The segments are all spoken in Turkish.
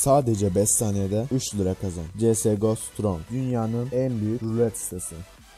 Sadece 5 saniyede 3 lira kazan. CSGO Strong, dünyanın en büyük rulet sitesi.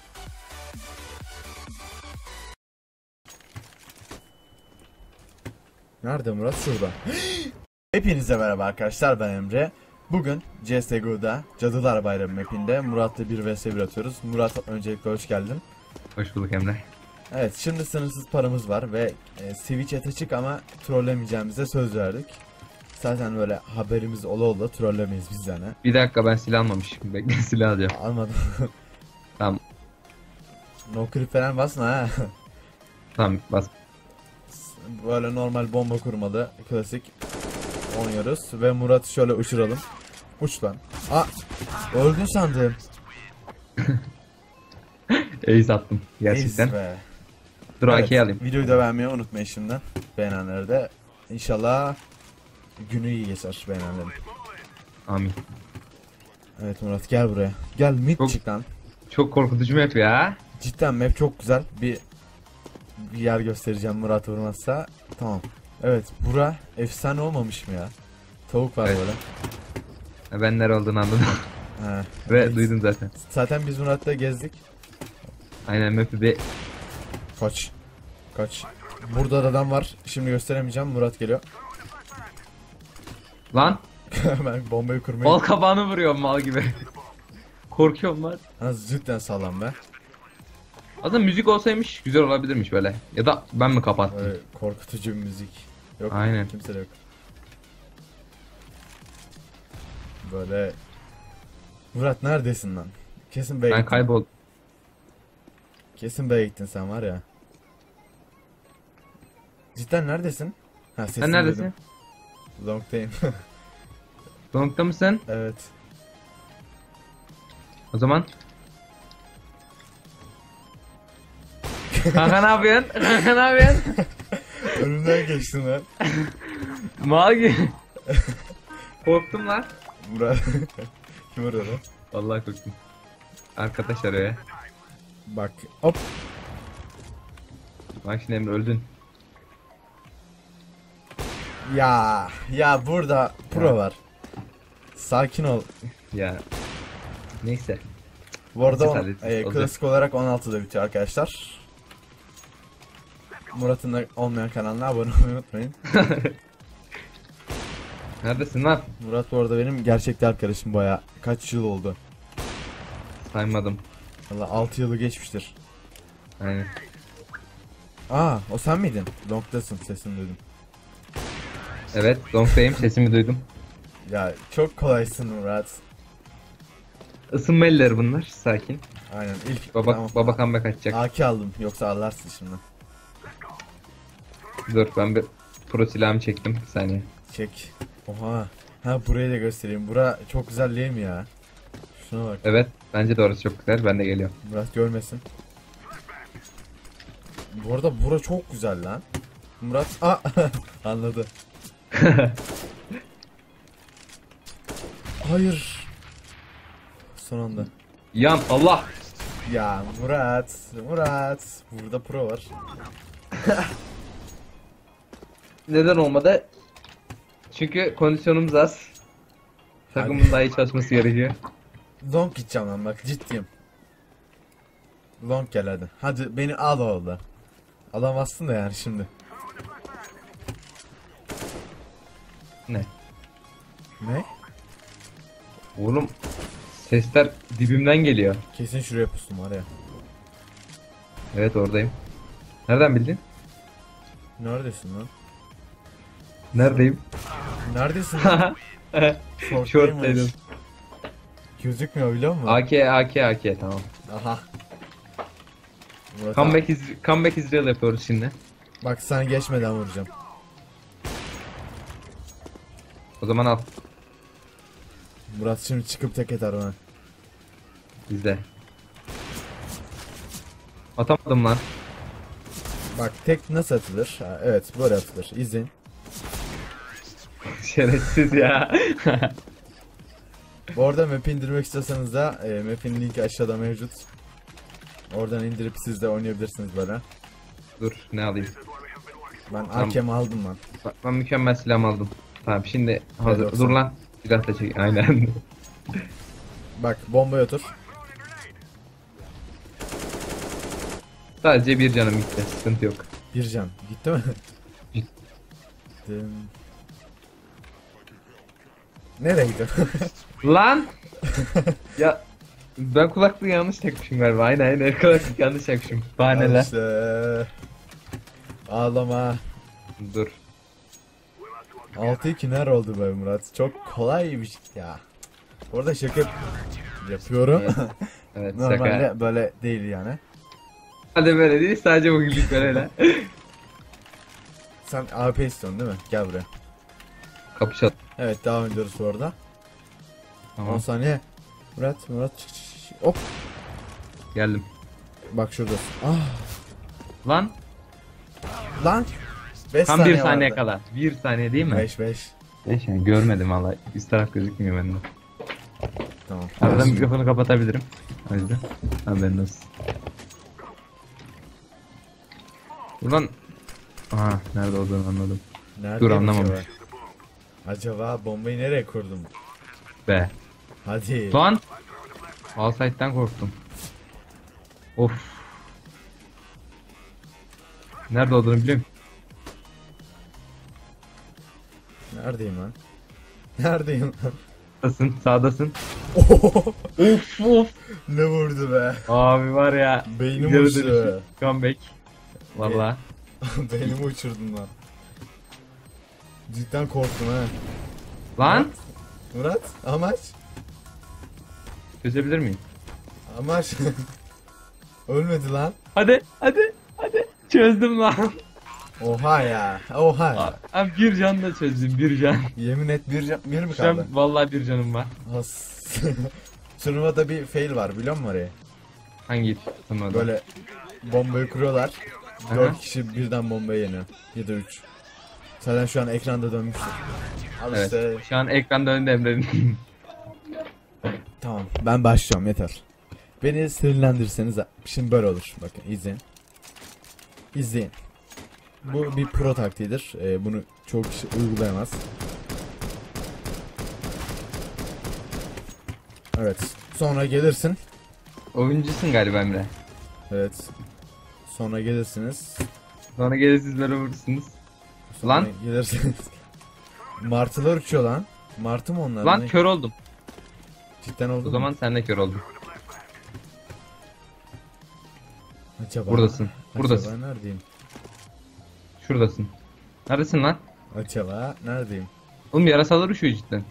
Nerede Murat? Şurada. Hepinize merhaba arkadaşlar, ben Emre. Bugün CSGO'da Cadılar Bayramı mapinde Murat'la 1 vs 1 atıyoruz. Murat, öncelikle hoş geldin. Hoş bulduk Emre. Evet, şimdi sınırsız paramız var ve Switch açık ama trollemeyeceğimize söz verdik. Zaten böyle haberimiz ola trollemeyiz biz yani. Bir dakika, ben silah almamışım. Bekle, silah alacağım. Almadım. Tamam. No clip falan basma ha. Tamam, bas. Böyle normal bomba kurmalı, klasik oynuyoruz ve Murat'ı şöyle uçuralım. Uç lan. Aa, öldün sandım. Ace attım gerçekten. Ace be. Dur, Evet, AK'yi alayım. videoyu da beğenmeyi unutmayın şimdiden. Beğenenlere de inşallah günü iyi geçer beğenenlerin. Amin. Evet Murat, gel buraya. Gel mid çık lan. Çok korkutucu map ya. Cidden map çok güzel. Bir yer göstereceğim Murat vurmazsa. Tamam. Evet, bura efsane olmamış mı ya? Tavuk var Evet. böyle. Ben nere olduğunu anladım. He. Ve duydum zaten. Zaten biz Murat'la gezdik. Aynen, map'i bir... Kaç. Kaç. Burada da adam var. Şimdi gösteremeyeceğim. Murat geliyor. Lan! Ben bombayı kurmayı... Bal kabağını vuruyorum mal gibi. Korkuyorum lan. Ha, cidden sağlam be. Aslında müzik olsaymış güzel olabilirmiş böyle. Ya da ben mi kapattım? Böyle korkutucu bir müzik. Yok. Aynen. Kimse de yok. Böyle... Murat neredesin lan? Kesin B'ye Ben gittin. kayboldum. Kesin B'ye gittin sen var ya. Cidden neredesin? Ha, sesini Sen neredesin? duydum. Long'dayım. Long'da mısın? Evet. O zaman... Kanka ne yapıyorsun? Kanka ne yapıyorsun? Önümden geçtin lan. Mal gibi. Korktum lan. Murat. Kim arıyor lan? Vallahi korktum. Arkadaş arıyor ya. Bak. Hop. Bak şimdi Emre, öldün. Ya burada pro Ya. var. Sakin ol. Ya. Neyse. Bu arada Olacak. klasik olarak 16'da bitiyor arkadaşlar. Murat'ın da olmayan kanalına abone olmayı unutmayın. Neredesin lan? Murat bu arada benim gerçekten arkadaşım, baya kaç yıl oldu. Saymadım. Valla 6 yılı geçmiştir. Aynen. Aa, o sen miydin? Long'dasın, sesini duydum. Evet, Long'dayım, sesimi duydum. Ya çok kolaysın Murat. Isınma elleri bunlar, sakin. Aynen, ilk Baba, tamam. baba comeback atacak. AK aldım, yoksa ağlarsın şimdi. Dur, ben bir pro silahımı çektim, bir saniye. Çek. Oha. Ha, burayı da göstereyim. Bura çok güzel değil mi ya? Şuna bak. Evet, bence de orası çok güzel, ben de geliyorum. Murat görmesin. Bu arada bura çok güzel lan. Murat anladı. Hayır. Son anda. Yan, Allah! Ya Murat, burada pro var. Neden olmadı? Çünkü kondisyonumuz az. Takımın daha iyi çalışması gerekiyor. Long gideceğim lan, bak ciddiyim. Long gel hadi. Hadi beni al orada. Alamazsın da yani şimdi. Ne? Ne? Oğlum, sesler dibimden geliyor. Kesin şuraya pustum var ya. Evet, oradayım. Nereden bildin? Neredesin lan? Neredeyim? Neredesin lan? Short'taydım. Gözükmüyor biliyor musun? AK, tamam. Aha. Murat abi, Comeback is real yapıyoruz şimdi. bak sen geçmeden vuracağım. O zaman al. Murat şimdi çıkıp tek eder bana. Bizde. Atamadım lan. Bak tek nasıl atılır? Ha, evet böyle atılır. İzleyin. Şerefsiz ya. Bu arada map'i indirmek istiyorsanız da map'in linki aşağıda mevcut. Oradan indirip siz de oynayabilirsiniz böyle. Dur, ne alayım? Ben Tamam. AK'mi aldım lan. Bak, ben mükemmel silah aldım. Tamam, şimdi hazır. P90. Dur lan. Silah da çek. Aynen. Bak bombaya otur. Sadece bir canım gitti. Sıkıntı yok. Bir can. Gitti mi? Gitti. Nereye gidiyor? Lan! Ya ben kulaklığı yanlış takmışım galiba. Aynen kulaklık yanlış takmışım. Al Bahaneler. işte. Ağlama. Dur. 6-2 ner oldu be Murat. Çok kolay bir şey ya. Orada şaka yapıyorum. Evet Normalde şaka. böyle değil yani. Hadi böyle değil sadece bugünlük böyle. Sen AP istiyorsun değil mi? Gel buraya. Kapışalım. Evet devam ediyoruz bu arada. 10 Tamam saniye. Murat çık, çık, çık. Hop. geldim. Bak şurada. Ah Lan lan. 5 tam saniye bir saniye vardı. kala. Bir saniye değil mi? 5. Yani görmedim valla. Üst taraf gözükmüyor bende. Tamam. Aradan mikrofonu kapatabilirim. O yüzden. Haberin olsun. Buradan... Aha nerede olduğunu anladım. Nerede Dur, anlamamış. Acaba bombayı nereye kurdum? Be. Hadi. Lan! Alside'den korktum. Of. Nerede olduğunu biliyor musun? Neredeyim lan? Neredeyim lan? Sağdasın, sağdasın. Oho! Of of. Ne vurdu be? Abi var ya. Beynim ileri uçtu. dönüşü, comeback. Valla. Beynimi uçurdun lan. Cidden korktum ha. Lan! Murat, amaç? Çözebilir miyim? Amaç. Ölmedi lan. Hadi, hadi, hadi. Çözdüm lan. Oha ya. Oha ya. Abi bir can da çözdüm, bir can. Yemin et bir mi Şu kaldı? an vallahi bir canım var. Has. Turnuvada bir fail var biliyor musun orayı? Hangi turnuvada? Böyle bombayı kuruyorlar. Aha. 4 kişi birden bombayı yeniyor. Ya da 3. Zaten şu an ekranda dönmüştür. Al Evet. işte. Şu an ekranda önünde Emre'nin. Tamam. Ben başlıyorum yeter. Beni sinirlendirseniz şimdi böyle olur. Bakın izleyin. İzleyin. Bu bir pro taktiğidir. Bunu çoğu kişi uygulayamaz. Evet. Sonra gelirsin. Oyuncusun galiba Emre. Evet. Sonra gelirsiniz. Sonra gelirsiniz böyle vurursunuz. Sonra Lan. gelirsiniz. Martılar uçuyor lan. Martı mı onlar? Lan Ne? kör oldum. Cidden oldu O mu? zaman sen de kör oldun. Acaba, Buradasın. Buradasın. Acaba neredeyim? Şuradasın. Neredesin lan? Acaba neredeyim? Oğlum yarasalar uçuyor cidden.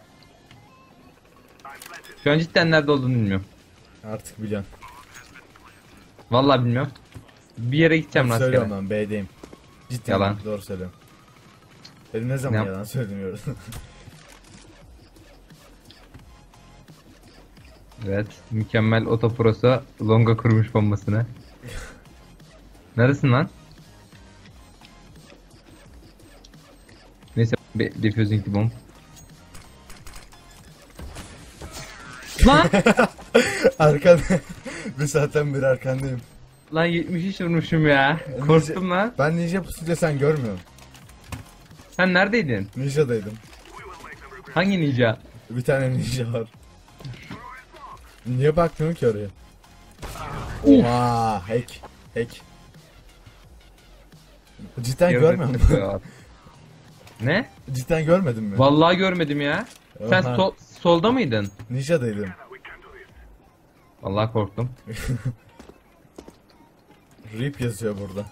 Şu an cidden nerede olduğunu bilmiyorum. Artık biliyorum. Vallahi bilmiyorum. Bir yere gideceğim rastgele. Söylüyorum ben B'deyim. Cidden Yalan. doğru söylüyorum. Benim ne zaman Yap. yalan söylemiyorum. Evet. Mükemmel otoprosa longa kurmuş bombasını. Neredesin lan? Neyse defusing the bomb. Lan! Arkanda. Bir saatten beri arkandayım. Lan 73 vurmuşum ya. Korktum lan. Ben ninja pusuca sen görmüyorsun. Sen neredeydin? Ninja'daydım. Hangi ninja? Bir tane ninja var. Niye bakmıyorsun ki oraya? Oha, hack. Cidden görmüyor musun? Ne? Cidden görmedin mi? Vallahi görmedim ya. Sen Oha. solda mıydın? Ninja'daydım. Vallahi korktum. RIP yazıyor burada.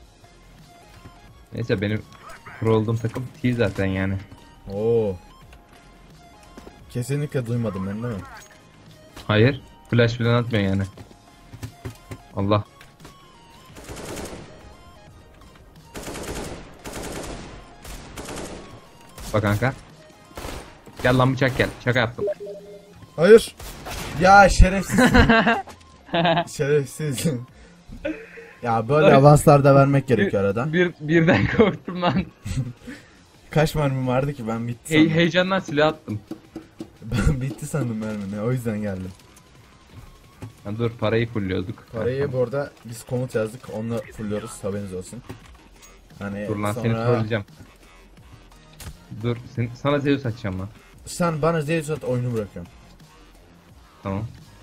Neyse benim pro olduğum takım T zaten yani. Oo. Kesinlikle duymadım ben değil mi? Hayır. Flash falan atmıyor yani. Allah. Bak kanka. Gel lan bıçak gel. Şaka yaptım. Hayır. Ya şerefsiz. Şerefsiz. Ya böyle avanslar da vermek gerekiyor arada. Birden korktum lan. Kaç mermim vardı ki ben bitti Hey, sandım. heyecandan silah attım. Ben bitti sandım mermimi o yüzden geldim. Ya dur parayı fulliyorduk. Parayı bu arada biz komut yazdık onunla fulluyoruz haberiniz olsun. Hani Dur lan sonra... seni trolleyeceğim. Dur sana Zeus açacağım lan. Sen bana Zeus at, oyunu bırakıyorum. Tamam.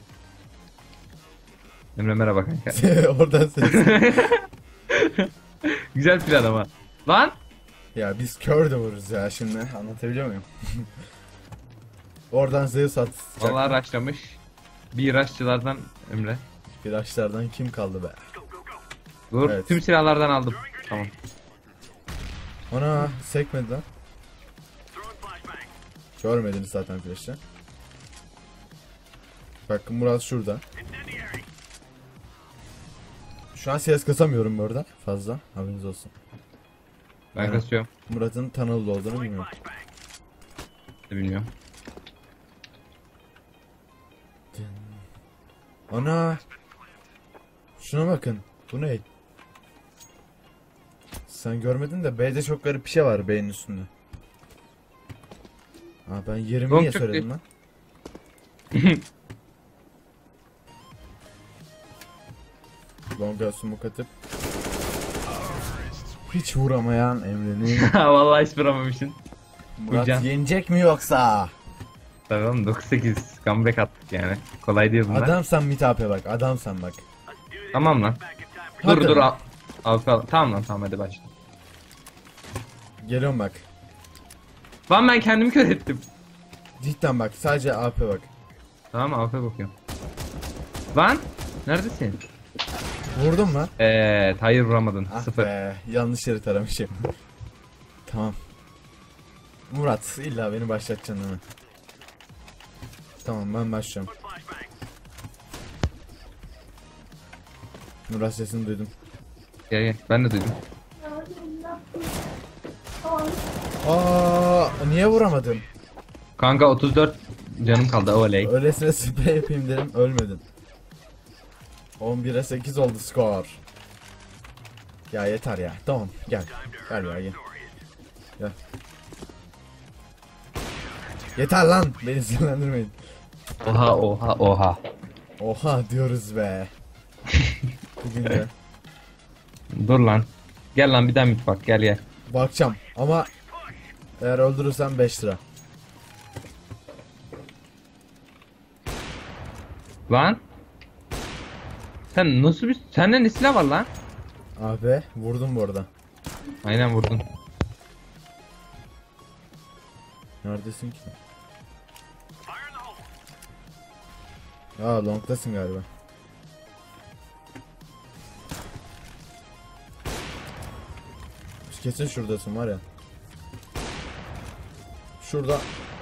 Emre merhaba kanka. Oradan ses. Güzel plan ama. Lan! Ya biz kör de vururuz ya şimdi, anlatabiliyor muyum? Oradan Zeus at. Vallahi raşlamış. Bir raşçılardan Emre. Flaşlardan kim kaldı be? Dur. Evet. Tüm silahlardan aldım. Tamam. Ona sekmedi lan. Görmediniz zaten flash'ı. Bak Murat şurada. Şu an ses kasamıyorum bu arada fazla, haberiniz olsun. Ben Evet. kasıyorum. Murat'ın tanılı olduğunu bilmiyorum. Bilmiyorum. Ana! Şuna bakın. Bu ne? Sen görmedin de B'de çok garip bir şey var B'nin üstünde. Aa, ben yerimi Long niye çok söyledim lan? Longa smoke atıp hiç vuramayan Emre'nin Vallahi hiç vuramamışsın. Murat Vuracağım. yenecek mi yoksa? Tamam 9-8 comeback attık yani. Kolay değil bunlar. Adamsan mitape bak, adamsan bak. Tamam lan. Hadi Dur lan. al. Tamam lan tamam hadi başla. Geliyorum bak. Lan ben kendimi kör ettim. Cidden bak, sadece AP bak. Tamam AWP bakıyorum. Lan neredesin? Vurdun mu? Hayır vuramadın. Ah 0. be, yanlış yeri taramışım. Tamam. Murat, illa beni başlatacaksın değil mi? Tamam, ben başlıyorum. Murat sesini duydum. Gel ben de duydum. Aa, niye vuramadım? Kanka 34 canım kaldı oley. Öylesine sprey yapayım dedim, ölmedin. 11'e 8 oldu skor. Ya yeter ya. Tamam, gel. Gel ya, gel. Gel. Yeter lan, beni sinirlendirmeyin. Oha. Oha diyoruz be. Bugün de Dur lan. Gel lan bir daha mit bak gel. bakacağım ama eğer öldürürsem 5 lira. Lan. Sen nasıl bir... Sende ne silah var lan? Abi vurdum bu arada. Aynen vurdun. Neredesin ki? Aa, long'tasın galiba. Kesin şuradasın var ya. Şurada.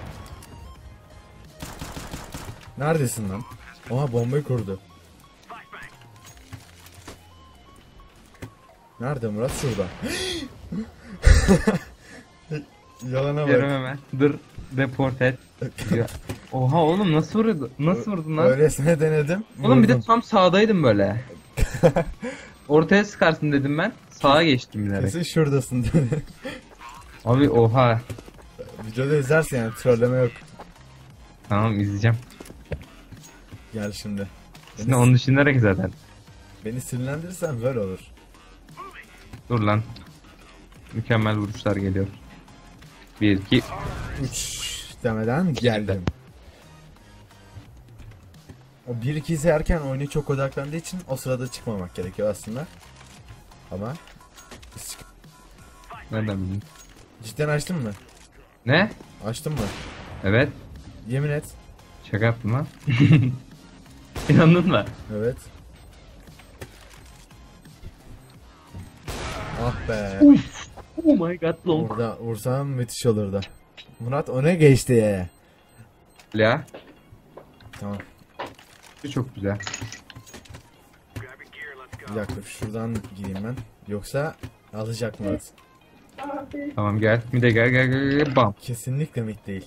Neredesin lan? Oha, bombayı kurdu. Nerede Murat? Şurada. Yalana bak. Görüm hemen. Dur. Report et. Ya, oha oğlum nasıl vurdu? Nasıl vurdun lan? Öylesine denedim. Oğlum bir de vurdum. tam sağdaydım böyle. Ortaya sıkarsın dedim ben. Sağa geçtim bilerek. Kesin şuradasın dedi. Abi oha. Videoda izlersin yani, trolleme yok. Tamam izleyeceğim. Gel şimdi. Şimdi onu düşünerek zaten. Beni sinirlendirirsen böyle olur. Dur lan. Mükemmel vuruşlar geliyor. 1 2 3 demeden geldim. O 1-2 izlerken oyuna çok odaklandığı için o sırada çıkmamak gerekiyor aslında. Ama Nereden bildin? cidden açtın mı? Ne? Açtın mı? Evet. Yemin et. Şaka yaptım ha. İnandın mı? Evet. Ah be. Oh my god long. Orada vursam müthiş olurdu. Murat öne geçti. Ya. Tamam. Bu çok güzel. Bir dakika şuradan gideyim ben. Yoksa alacak Murat. Tamam gel. Bir de gel. Bam. Kesinlikle mid değil.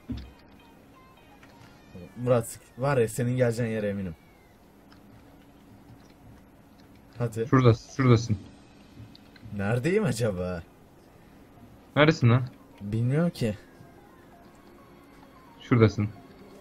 Murat var ya, senin geleceğin yere eminim. Hadi. Şuradasın. Neredeyim acaba? Neredesin lan? Bilmiyorum ki. Şuradasın.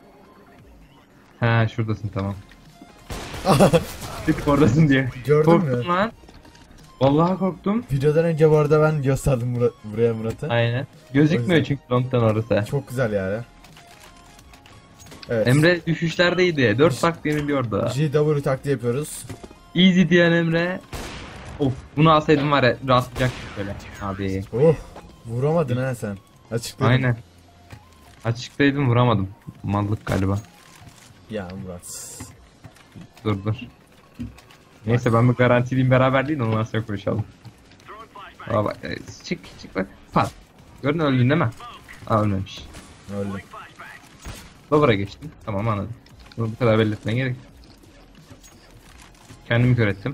Ha şuradasın tamam. Dedik oradasın diye. Gördün Korktum mü? lan. Vallahi korktum. Videodan önce bu arada ben gösterdim buraya Murat'ı. Aynen. O Gözükmüyor yüzden. çünkü long'tan orası. Çok güzel yani. Evet. Emre düşüşlerdeydi. 4 tak deniliyordu. GW taktiği yapıyoruz. Easy diyen Emre. Of, bunu alsaydım var ya rahatlayacak böyle. Abi. Oh. Vuramadın ha sen. Açıklayın. Aynen. Açıktaydım vuramadım. Mallık galiba. Ya Murat. Dur. Neyse ben bir garantiliyim beraber değil de ondan sonra konuşalım. Aa bak çık bak. Pat. Gördün öldün değil mi? Aa ölmemiş. Öldüm. Lover'a geçtim. Tamam anladım. Bunu bu kadar belli etmeye gerek yok. Kendimi kör ettim.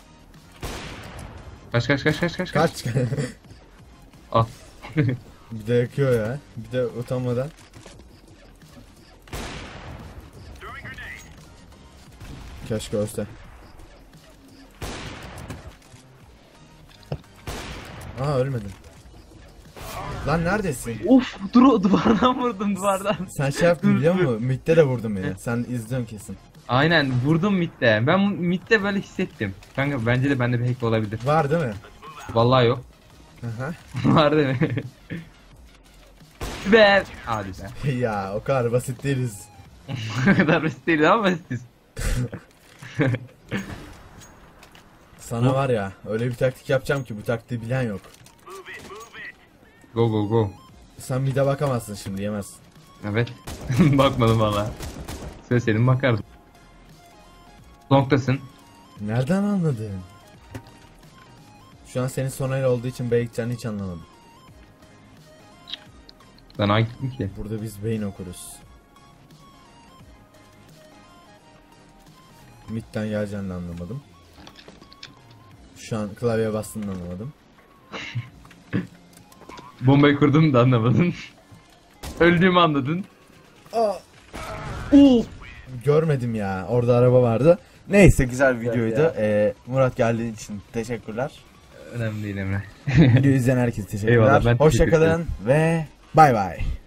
Kaç. Kaç. Al. Bir de yakıyor ya. Bir de utanmadan. Keşke ölse. Aa ölmedim. Lan neredesin? Of duvardan vurdum duvardan. Sen şey yaptın biliyor musun? Mid'de de vurdun beni. Sen izliyorsun kesin. Aynen vurdum midde. Ben midde böyle hissettim. Kanka bence de bende bir hack olabilir. Var değil mi? Vallahi yok. Aha. Var değil mi? Be. Hadi be. Ya o kadar basit değiliz. O kadar basit değil ama basitiz. Sana var ya öyle bir taktik yapacağım ki bu taktiği bilen yok. Go. Sen mid'e bakamazsın şimdi yemezsin. Evet. Bakmadım valla. Söyleseydim bakardım. Long'tasın. Nereden anladın? Şu an senin sonayla olduğu için B'ye gideceğini hiç anlamadım. Ben A gittim ki. Burada biz beyin okuruz. Mid'den geleceğini de anlamadım. Şu an klavyeye bastığını da anlamadım. Bombayı kurdum da anlamadın. Öldüğümü anladın. Aa. Görmedim ya. Orada araba vardı. Neyse güzel bir videoydu. Murat geldiğin için teşekkürler. Önemli değil Emre. Videoyu izleyen herkese teşekkürler. Eyvallah, ben teşekkür Hoşça kalın ve bay bay.